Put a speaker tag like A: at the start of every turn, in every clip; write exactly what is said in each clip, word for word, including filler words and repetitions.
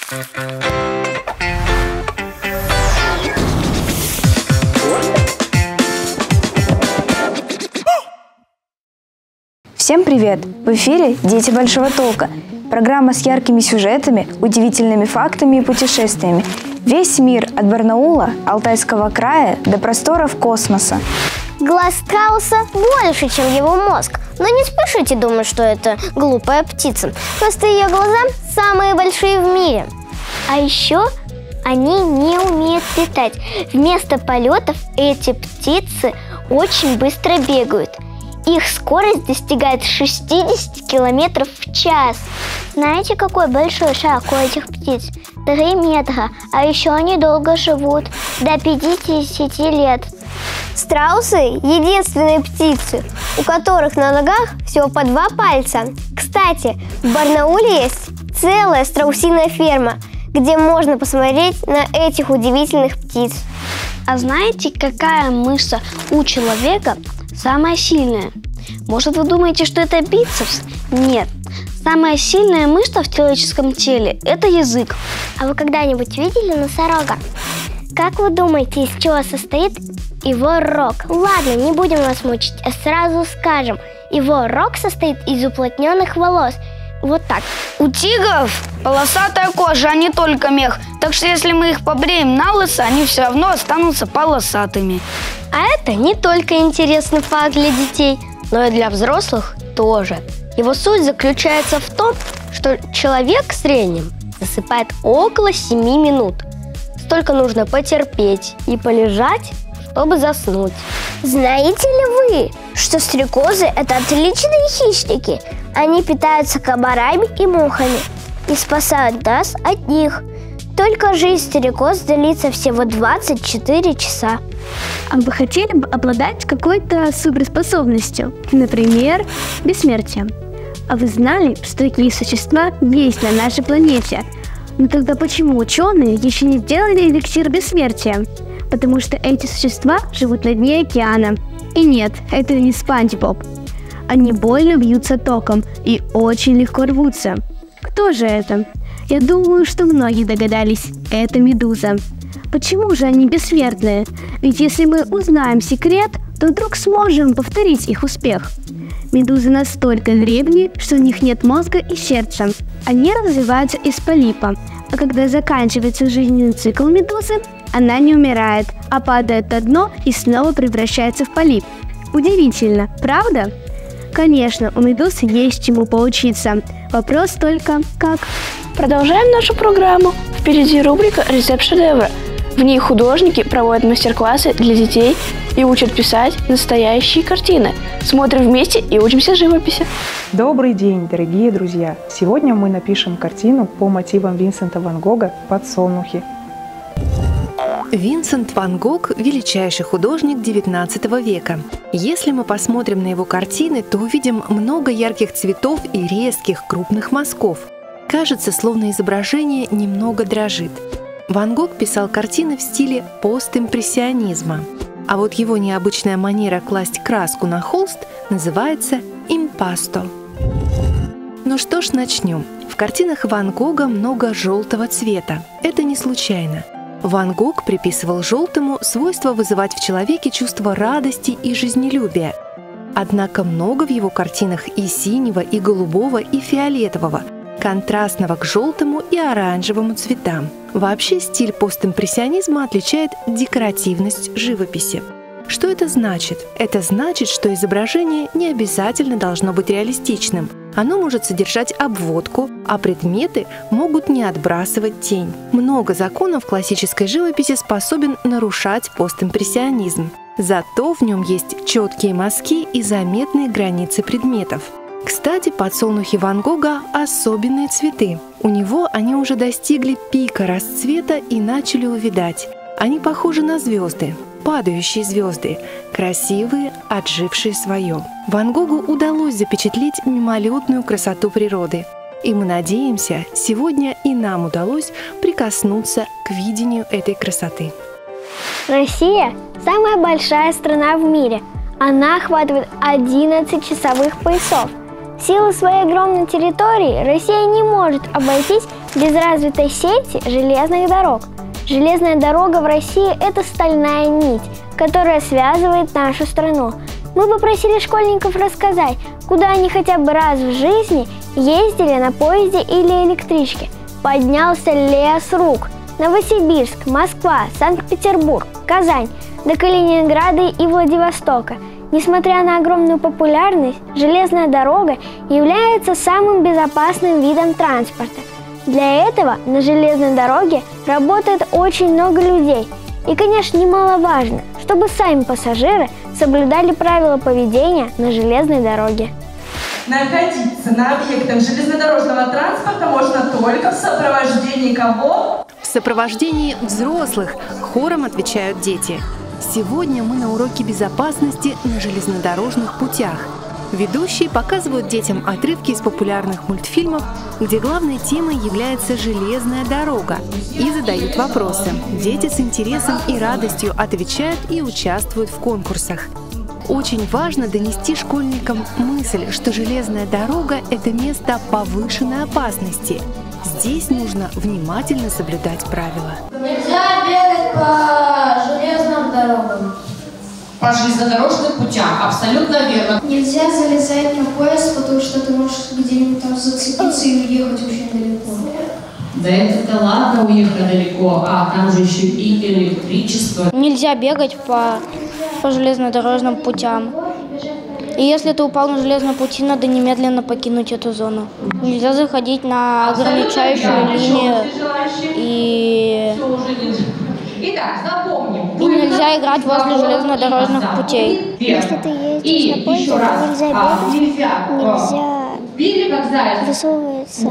A: Всем привет! В эфире «Дети большого толка». Программа с яркими сюжетами, удивительными фактами и путешествиями. Весь мир от Барнаула, Алтайского края до просторов космоса.
B: Глаз страуса больше, чем его мозг. Но не спешите думать, что это глупая птица. Просто ее глаза самые большие в мире. А еще они не умеют летать. Вместо полетов эти птицы очень быстро бегают. Их скорость достигает шестидесяти километров в час. Знаете, какой большой шаг у этих птиц? Три метра. А еще они долго живут, до пятидесяти лет. Страусы – единственные птицы, у которых на ногах всего по два пальца. Кстати, в Барнауле есть целая страусиная ферма, где можно посмотреть на этих удивительных птиц.
C: А знаете, какая мышца у человека самая сильная? Может, вы думаете, что это бицепс? Нет. Самая сильная мышца в человеческом теле – это язык.
B: А вы когда-нибудь видели носорога? Как вы думаете, из чего состоит его рог? Ладно, не будем вас мучить, а сразу скажем. Его рог состоит из уплотненных волос. Вот так.
D: У тигров полосатая кожа, а не только мех. Так что если мы их побреем на лысо, они все равно останутся полосатыми.
C: А это не только интересный факт для детей, но и для взрослых тоже. Его суть заключается в том, что человек в среднем засыпает около семи минут. Столько нужно потерпеть и полежать, чтобы заснуть.
B: Знаете ли вы, что стрекозы – это отличные хищники? Они питаются комарами и мухами и спасают нас от них. Только жизнь стрекоз длится всего двадцать четыре часа.
E: А вы хотели бы обладать какой-то суперспособностью, например, бессмертием? А вы знали, что такие существа есть на нашей планете? Но тогда почему ученые еще не сделали эликсир бессмертия? Потому что эти существа живут на дне океана. И нет, это не Спанч Боб. Они больно бьются током и очень легко рвутся. Кто же это? Я думаю, что многие догадались. Это медуза. Почему же они бессмертные? Ведь если мы узнаем секрет, то вдруг сможем повторить их успех. Медузы настолько древние, что у них нет мозга и сердца. Они развиваются из полипа, а когда заканчивается жизненный цикл медузы, она не умирает, а падает на дно и снова превращается в полип. Удивительно, правда? Конечно, у медуз есть чему поучиться. Вопрос только как.
F: Продолжаем нашу программу. Впереди рубрика «Рецепт шедевра». В ней художники проводят мастер-классы для детей и учат писать настоящие картины. Смотрим вместе и учимся живописи.
G: Добрый день, дорогие друзья! Сегодня мы напишем картину по мотивам Винсента ван Гога «Подсолнухи».
H: Винсент ван Гог – величайший художник девятнадцатого века. Если мы посмотрим на его картины, то увидим много ярких цветов и резких крупных мазков. Кажется, словно изображение немного дрожит. Ван Гог писал картины в стиле постимпрессионизма. А вот его необычная манера класть краску на холст называется импасто. Ну что ж, начнем. В картинах Ван Гога много желтого цвета. Это не случайно. Ван Гог приписывал желтому свойство вызывать в человеке чувство радости и жизнелюбия. Однако много в его картинах и синего, и голубого, и фиолетового, контрастного к желтому и оранжевому цветам. Вообще стиль постимпрессионизма отличает декоративность живописи. Что это значит? Это значит, что изображение не обязательно должно быть реалистичным. Оно может содержать обводку, а предметы могут не отбрасывать тень. Много законов классической живописи способен нарушать постимпрессионизм. Зато в нем есть четкие мазки и заметные границы предметов. Кстати, подсолнухи Ван Гога – особенные цветы. У него они уже достигли пика расцвета и начали увядать. Они похожи на звезды, падающие звезды, красивые, отжившие свое. Ван Гогу удалось запечатлеть мимолетную красоту природы. И мы надеемся, сегодня и нам удалось прикоснуться к видению этой красоты.
B: Россия – самая большая страна в мире. Она охватывает одиннадцать часовых поясов. В силу своей огромной территории Россия не может обойтись без развитой сети железных дорог. Железная дорога в России – это стальная нить, которая связывает нашу страну. Мы попросили школьников рассказать, куда они хотя бы раз в жизни ездили на поезде или электричке. Поднялся лес рук. Новосибирск, Москва, Санкт-Петербург, Казань, до Калининграда и Владивостока. Несмотря на огромную популярность, железная дорога является самым безопасным видом транспорта. Для этого на железной дороге работает очень много людей. И, конечно, немаловажно, чтобы сами пассажиры соблюдали правила поведения на железной дороге.
I: Находиться на объектах железнодорожного транспорта можно только в сопровождении кого?
H: В сопровождении взрослых, хором отвечают дети. Сегодня мы на уроке безопасности на железнодорожных путях. Ведущие показывают детям отрывки из популярных мультфильмов, где главной темой является железная дорога, и задают вопросы. Дети с интересом и радостью отвечают и участвуют в конкурсах. Очень важно донести школьникам мысль, что железная дорога – это место повышенной опасности. Здесь нужно внимательно соблюдать правила.
J: Нельзя бегать по железным дорогам. По железнодорожным путям, абсолютно верно.
K: Нельзя залезать на поезд, потому что ты можешь где-нибудь там зацепиться и уехать очень далеко.
J: Да это-то ладно уехать далеко, а там же еще и электричество.
L: Нельзя бегать по, по железнодорожным путям. И если ты упал на железном пути, надо немедленно покинуть эту зону. Нельзя заходить на ограничающую линию и...
J: Итак, запомним.
L: И нельзя играть возле железнодорожных путей.
B: Если ты ездишь на поезде, то нельзя бегать, нельзя высовываться из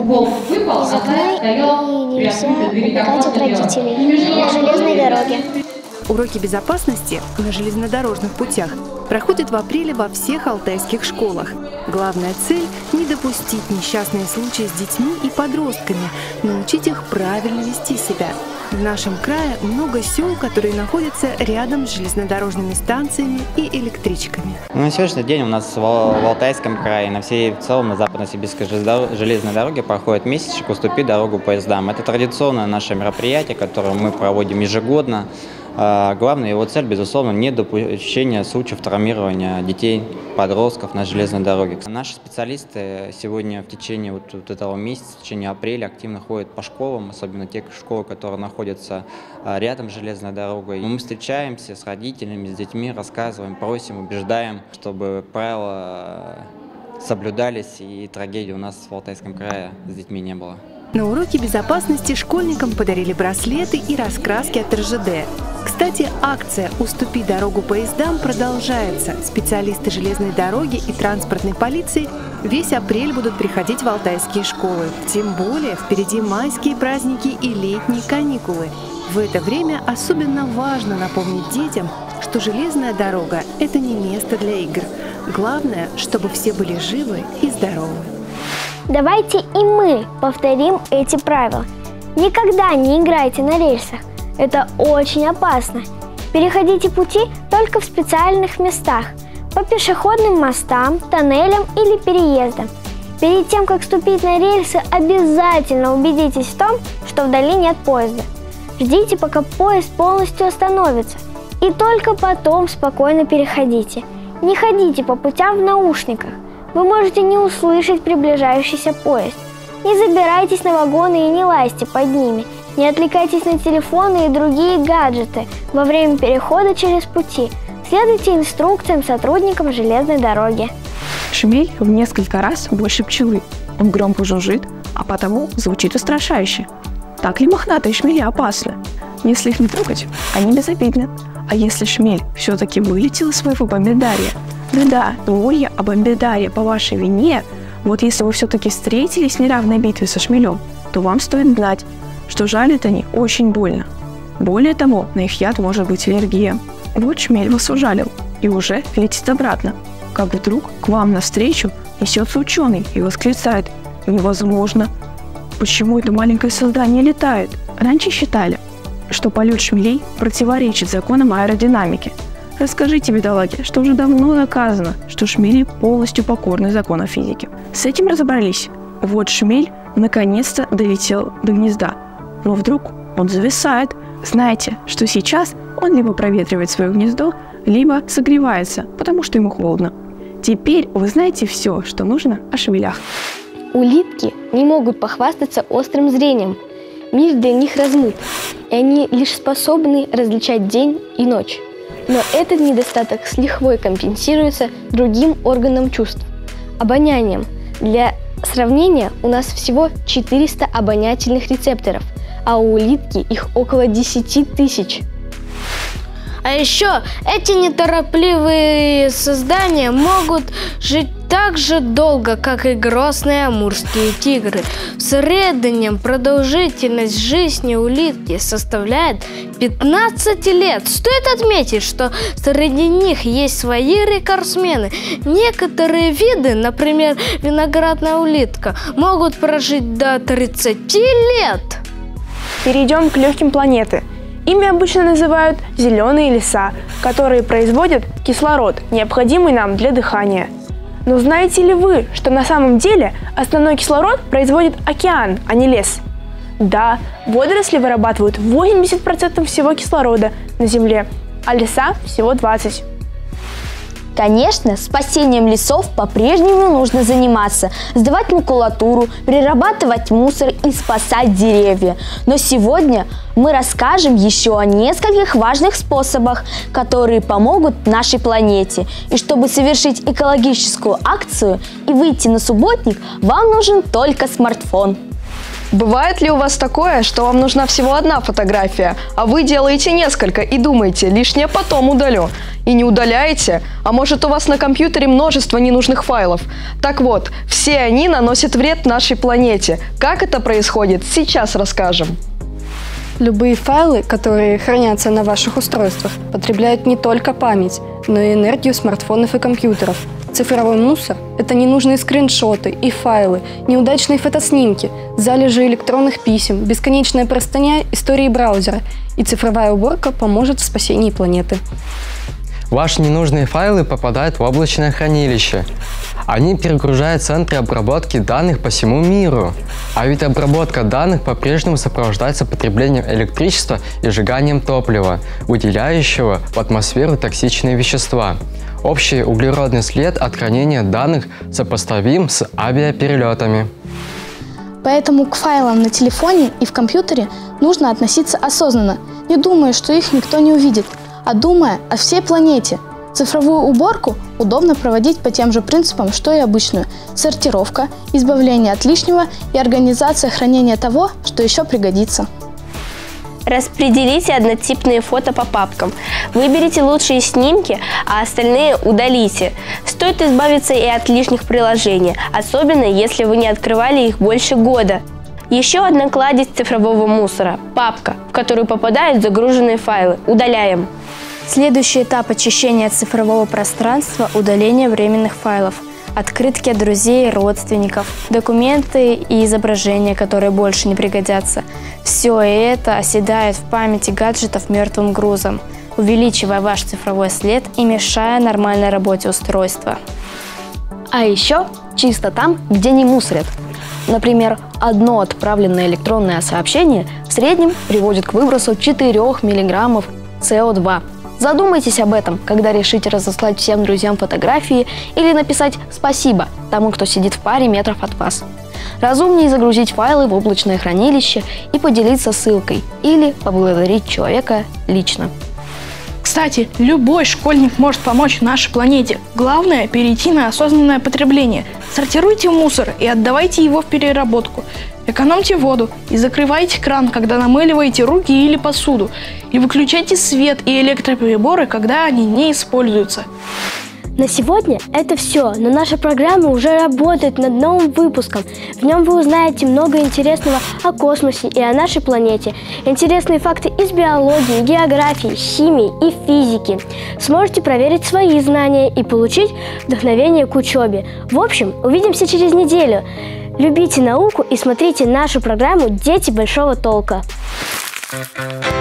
B: окна и нельзя убегать от родителей на железной дороге.
H: Уроки безопасности на железнодорожных путях проходят в апреле во всех алтайских школах. Главная цель – не допустить несчастные случаи с детьми и подростками, научить их правильно вести себя. В нашем крае много сел, которые находятся рядом с железнодорожными станциями и электричками.
M: На сегодняшний день у нас в Алтайском крае, на всей в целом на западно-сибирской железной дороге проходит месячник «Уступи дорогу поездам». Это традиционное наше мероприятие, которое мы проводим ежегодно. Главная его цель, безусловно, недопущение случаев травмирования детей, подростков на железной дороге. Наши специалисты сегодня в течение вот, вот этого месяца, в течение апреля активно ходят по школам, особенно те школы, которые находятся рядом с железной дорогой. Мы встречаемся с родителями, с детьми, рассказываем, просим, убеждаем, чтобы правила соблюдались и трагедий у нас в Алтайском крае с детьми не было.
H: На уроке безопасности школьникам подарили браслеты и раскраски от эр жэ дэ. Кстати, акция «Уступи дорогу поездам» продолжается. Специалисты железной дороги и транспортной полиции весь апрель будут приходить в алтайские школы. Тем более впереди майские праздники и летние каникулы. В это время особенно важно напомнить детям, что железная дорога – это не место для игр. Главное, чтобы все были живы и здоровы.
B: Давайте и мы повторим эти правила. Никогда не играйте на рельсах. Это очень опасно. Переходите пути только в специальных местах, по пешеходным мостам, тоннелям или переездам. Перед тем, как ступить на рельсы, обязательно убедитесь в том, что вдали нет поезда. Ждите, пока поезд полностью остановится, и только потом спокойно переходите. Не ходите по путям в наушниках. Вы можете не услышать приближающийся поезд. Не забирайтесь на вагоны и не лазьте под ними. Не отвлекайтесь на телефоны и другие гаджеты во время перехода через пути. Следуйте инструкциям сотрудникам железной дороги.
N: Шмель в несколько раз больше пчелы. Он громко жужжит, а потому звучит устрашающе. Так ли мохнатые шмели опасны? Если их не трогать, они безобидны. А если шмель все-таки вылетел из своего бомбидария? Да-да, двое о бомбидарии по вашей вине. Вот если вы все-таки встретились в неравной битве со шмелем, то вам стоит знать, что жалят они очень больно. Более того, на их яд может быть аллергия. Вот шмель вас ужалил и уже летит обратно. Как вдруг к вам навстречу несется ученый и восклицает: невозможно! Почему это маленькое создание летает? Раньше считали, что полет шмелей противоречит законам аэродинамики. Расскажите, бедолаги, что уже давно доказано, что шмели полностью покорны законам физики. С этим разобрались. Вот шмель наконец-то долетел до гнезда. Но вдруг он зависает. Знаете, что сейчас он либо проветривает свое гнездо, либо согревается, потому что ему холодно. Теперь вы знаете все, что нужно о шмелях.
C: Улитки не могут похвастаться острым зрением. Мир для них размыт, и они лишь способны различать день и ночь. Но этот недостаток с лихвой компенсируется другим органом чувств – обонянием. Для сравнения, у нас всего четыреста обонятельных рецепторов, а у улитки их около десяти тысяч.
L: А еще эти неторопливые создания могут жить так же долго, как и грозные амурские тигры. В среднем продолжительность жизни улитки составляет пятнадцать лет. Стоит отметить, что среди них есть свои рекордсмены. Некоторые виды, например, виноградная улитка, могут прожить до тридцати лет.
F: Перейдем к легким планеты. Ими обычно называют зеленые леса, которые производят кислород, необходимый нам для дыхания. Но знаете ли вы, что на самом деле основной кислород производит океан, а не лес? Да, водоросли вырабатывают восемьдесят процентов всего кислорода на Земле, а леса всего двадцать процентов.
A: Конечно, спасением лесов по-прежнему нужно заниматься, сдавать макулатуру, перерабатывать мусор и спасать деревья. Но сегодня мы расскажем еще о нескольких важных способах, которые помогут нашей планете. И чтобы совершить экологическую акцию и выйти на субботник, вам нужен только смартфон.
O: Бывает ли у вас такое, что вам нужна всего одна фотография, а вы делаете несколько и думаете, лишнее потом удалю? И не удаляете? А может, у вас на компьютере множество ненужных файлов? Так вот, все они наносят вред нашей планете. Как это происходит, сейчас расскажем.
P: Любые файлы, которые хранятся на ваших устройствах, потребляют не только память, но и энергию смартфонов и компьютеров. Цифровой мусор – это ненужные скриншоты и файлы, неудачные фотоснимки, залежи электронных писем, бесконечная простыня истории браузера. И цифровая уборка поможет в спасении планеты.
Q: Ваши ненужные файлы попадают в облачное хранилище. Они перегружают центры обработки данных по всему миру. А ведь обработка данных по-прежнему сопровождается потреблением электричества и сжиганием топлива, выделяющего в атмосферу токсичные вещества. Общий углеродный след от хранения данных сопоставим с авиаперелетами.
R: Поэтому к файлам на телефоне и в компьютере нужно относиться осознанно, не думая, что их никто не увидит, а думая о всей планете. Цифровую уборку удобно проводить по тем же принципам, что и обычную. Сортировка, избавление от лишнего и организация хранения того, что еще пригодится.
S: Распределите однотипные фото по папкам. Выберите лучшие снимки, а остальные удалите. Стоит избавиться и от лишних приложений, особенно если вы не открывали их больше года. Еще одна кладезь цифрового мусора – папка, в которую попадают загруженные файлы. Удаляем.
A: Следующий этап очищения цифрового пространства – удаление временных файлов. Открытки от друзей и родственников, документы и изображения, которые больше не пригодятся. Все это оседает в памяти гаджетов мертвым грузом, увеличивая ваш цифровой след и мешая нормальной работе устройства.
T: А еще чисто там, где не мусорят. Например, одно отправленное электронное сообщение в среднем приводит к выбросу четырёх миллиграммов С О два. Задумайтесь об этом, когда решите разослать всем друзьям фотографии или написать «спасибо» тому, кто сидит в паре метров от вас. Разумнее загрузить файлы в облачное хранилище и поделиться ссылкой, или поблагодарить человека лично.
F: Кстати, любой школьник может помочь нашей планете. Главное – перейти на осознанное потребление. Сортируйте мусор и отдавайте его в переработку. Экономьте воду и закрывайте кран, когда намыливаете руки или посуду. И выключайте свет и электроприборы, когда они не используются.
B: На сегодня это все, но наша программа уже работает над новым выпуском. В нем вы узнаете много интересного о космосе и о нашей планете. Интересные факты из биологии, географии, химии и физики. Сможете проверить свои знания и получить вдохновение к учебе. В общем, увидимся через неделю. Любите науку и смотрите нашу программу «Дети большого толка».